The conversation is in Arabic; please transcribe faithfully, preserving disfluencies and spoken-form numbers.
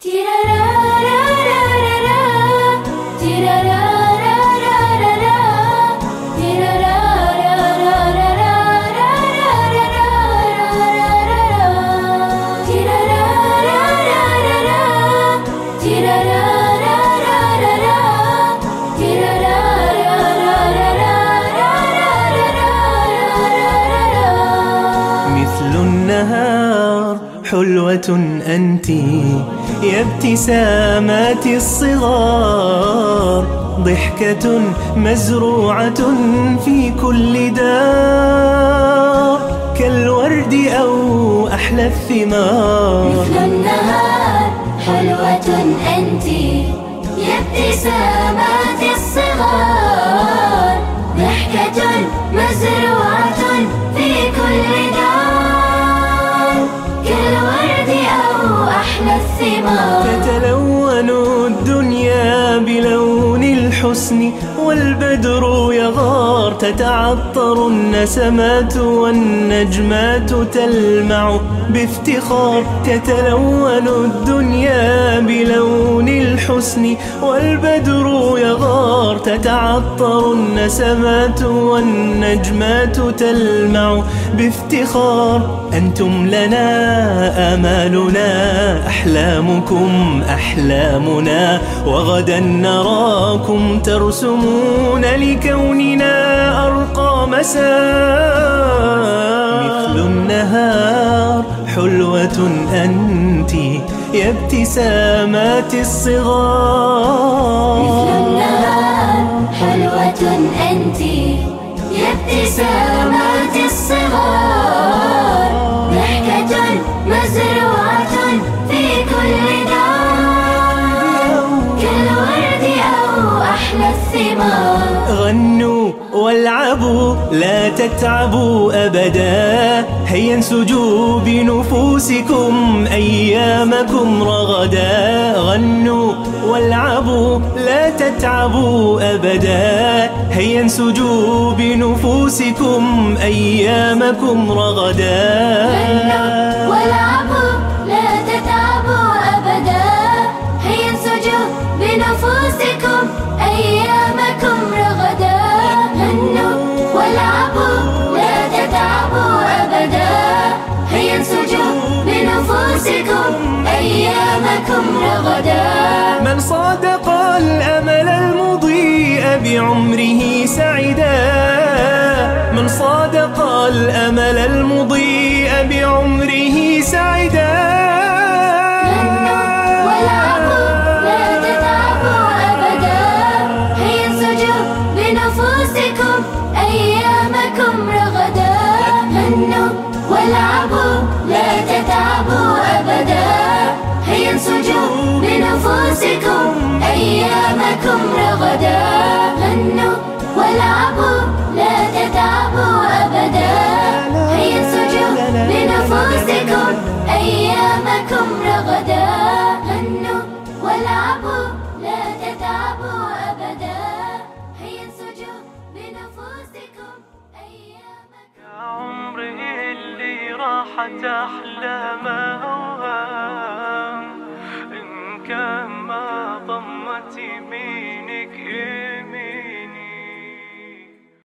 مثل النهار حلوة أنت يا ابتسامات الصغار، ضحكة مزروعة في كل دار، كالورد أو أحلى الثمار. مثل النهار حلوة أنت يا ابتسامات الصغار، ضحكة مزروعة في كل دار، كالورد أو أحلى الثمار. تتلون الدنيا بلون الحسن والبدر يغار، تتعطر النسمات والنجمات تلمع بافتخار. تتلون الدنيا بلون الحسن والبدر يغار، تتعطر النسمات والنجمات تلمع بافتخار. أنتم لنا آمالنا، أحلامكم أحلامنا، وغدا نراكم ترسمون لكوننا أرقى مسار. مثل النهار حلوة أنت يا ابتسامات الصغار. مثل النهار حلوة أنت يا ابتسامات الصغار، ضحكة مزروعة في كل دار، كالورد أو أحلى الثمار. غنوا والعبوا لا تتعبوا أبدا، هيا انسجوا بنفوسكم أيامكم رغدا. غنوا والعبوا لا تتعبوا أبدا، هيا انسجوا بنفوسكم أيامكم رغدا. غنوا والعبوا لا تتعبوا أبدا، هيا انسجوا بنفوسكم أيامكم رغدا. غنوا والعبوا لا تتعبوا أبدا، هيا انسجوا بنفوسكم أيامكم رغدا. من صادق الأمل المضيء بعمره سعدا، من صادق الأمل المضيء بعمره سعدا. غنوا والعبوا لا تتعبوا أبدا، هيا انسجوا بنفوسكم أيامكم رغدا. غنوا والعبوا لا تتعبوا أبدا، هيا انسجوا بنفوسكم أيامكم رغدا. غنوا والعبوا لا تتعبوا أبدا، هيا انسجوا بنفوسكم أيامكم رغدا. غنوا والعبوا لا تتعبوا أبدا، هيا انسجوا بنفوسكم أيامكم. يا عمري اللي راحت أحلامه